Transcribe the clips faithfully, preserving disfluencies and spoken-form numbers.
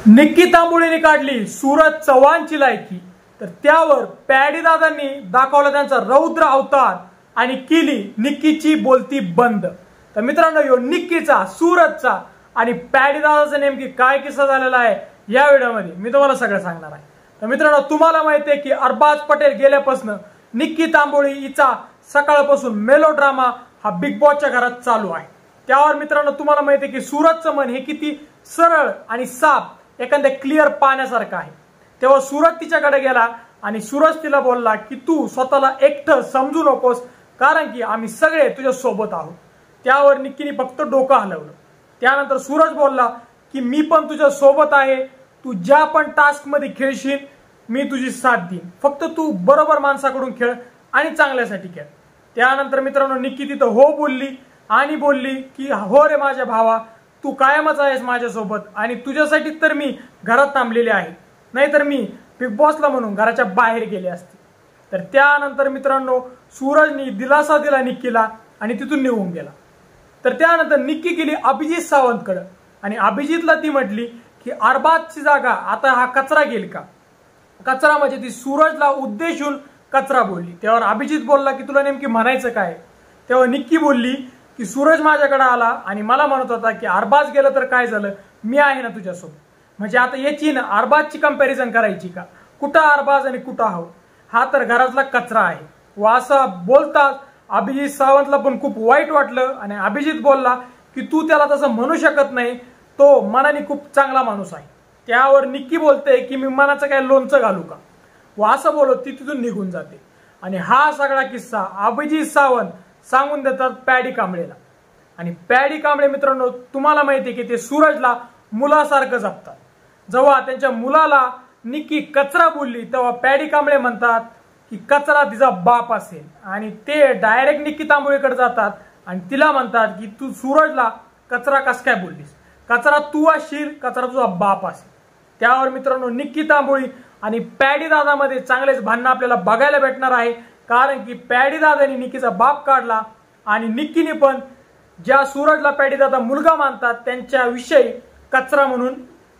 निक्की तांबोळीने काढली सूरज चव्हाणची लायकी, तर त्यावर पॅडी दादांनी दाखवला त्यांचा रौद्र अवतार आणि केली निक्कीची बोलती बंद। तर मित्रांनो, यो निक्कीचा, सूरजचा आणि पॅडी दादाचा नेमकी काय किस्सा झालेला आहे या व्हिडिओमध्ये मी तुम्हाला सगळं सांगणार आहे। तर मित्रांनो, तुम्हाला माहिती आहे की अरबाज पटेल गेल्यापासून निक्की तांबोळी हिचा सकाळपासून मेलोड्रामा हा बिग बॉसच्या घरात चालू आहे। त्यावर मित्रांनो, तुम्हाला माहिती आहे की सूरजचं मन हे किती सरळ आणि साफ एखाद्या क्लिअर पाण्यासारखं आहे। तेव्हा सूरज तिच्याकडे गेला आणि सूरज तिला बोलला की तू स्वतःला एकटं समजू नकोस, कारण की आम्ही सगळे तुझ्या सोबत आहोत। त्यावर निक्कीने फक्त डोकं हलवलं। त्यानंतर सूरज बोलला की मी पण तुझ्या सोबत आहे, तू ज्या पण टास्क मध्ये खेळशील मी तुझी साथ देईन, फक्त तू बरोबर माणसाकडून खेळ आणि चांगल्यासाठी खेळ। त्यानंतर मित्रांनो, निक्की तिथं हो बोलली आणि बोलली की हो रे माझ्या भावा, तू कायमच आहेस माझ्यासोबत आणि तुझ्यासाठी तर मी घरात थांबलेले आहे, नाहीतर मी बिग बॉसला म्हणून घराच्या बाहेर गेले असते। तर त्यानंतर मित्रांनो, सूरजनी दिलासा दिला निक्कीला आणि तिथून निघून गेला। तर त्यानंतर निक्की गेली अभिजित सावंतकडे आणि अभिजितला ती म्हटली की अरबाजची जागा आता हा कचरा घेईल का? कचरा म्हणजे ती सूरजला उद्देशून कचरा बोलली। त्यावर अभिजित बोलला की तुला नेमकी म्हणायचं काय? तेव्हा निक्की बोलली की सूरज माझ्याकडे आला आणि मला म्हणत होता की अरबाज गेलं तर काय झालं, मी आहे ना तुझ्यासोबत। म्हणजे आता याची ना अरबाजची कंपॅरिझन करायची का? कुठं अरबाज आणि कुठं हा हा तर घरातला कचरा आहे। व असं बोलताच अभिजित सावंतला पण खूप वाईट वाटलं आणि अभिजित बोलला की तू त्याला तसं म्हणू शकत नाही, तो मनाने खूप चांगला माणूस आहे। त्यावर निक्की बोलते की मी मनाचं काय लोणचं घालू का? व असं बोलत ती तिथून निघून जाते आणि हा सगळा किस्सा अभिजित सावंत सांगून देतात पॅडी कांबळेला। आणि पॅडी कांबळे मित्रांनो, तुम्हाला माहिती आहे की ते सूरजला मुलासारखं जपतात। जेव्हा त्यांच्या मुलाला निक्की कचरा बोलली तेव्हा पॅडी कांबळे म्हणतात की कचरा तिचा बाप असेल आणि ते डायरेक्ट निक्की तांबोळीकडे जातात आणि तिला म्हणतात की तू सूरजला कचरा कस काय बोललीस? कचरा तू असशील, कचरा तुझा बाप असेल। त्यावर मित्रांनो, निक्की तांबोळी आणि पॅडी दादामध्ये चांगलेच भांडण आपल्याला बघायला भेटणार आहे, कारण की पॅडी दादाने निक्कीचा बाप काढला आणि निक्कीने पण ज्या सूरजला पॅडी दादा मुलगा मानतात त्यांच्याविषयी कचरा म्हणून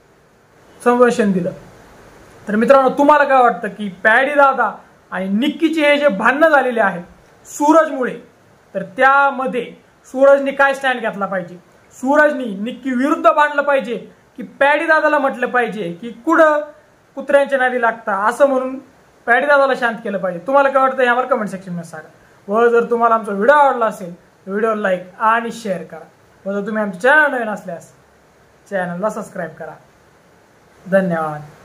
संभाषण दिलं। तर मित्रांनो, तुम्हाला काय वाटतं की पॅडी दादा आणि निक्कीचे हे जे भांडणं झालेले आहेत सूरजमुळे, तर त्यामध्ये सूरजने काय स्टँड घेतला पाहिजे? सूरजनी निक्की विरुद्ध भांडलं पाहिजे की पॅडी दादाला म्हटलं पाहिजे की कुठं कुत्र्यांच्या नादी लागता असं म्हणून पॅडी दादाला शांत केलं पाहिजे? तुम्हाला काय वाटतं यावर कमेंट सेक्शन मध्ये सांगा। व जर तुम्हाला आमचा व्हिडिओ आवडला असेल तर व्हिडिओ लाईक आणि शेअर करा। व जर तुम्ही आमच्या चॅनल नवीन असल्यास चॅनलला सबस्क्राईब करा। धन्यवाद।